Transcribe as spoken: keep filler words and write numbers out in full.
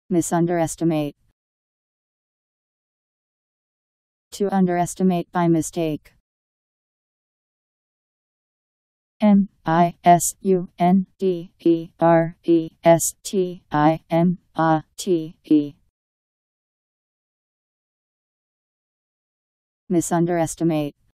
Misunderestimate. To underestimate by mistake. M I S U N D E R E S T I M A T E. Misunderestimate.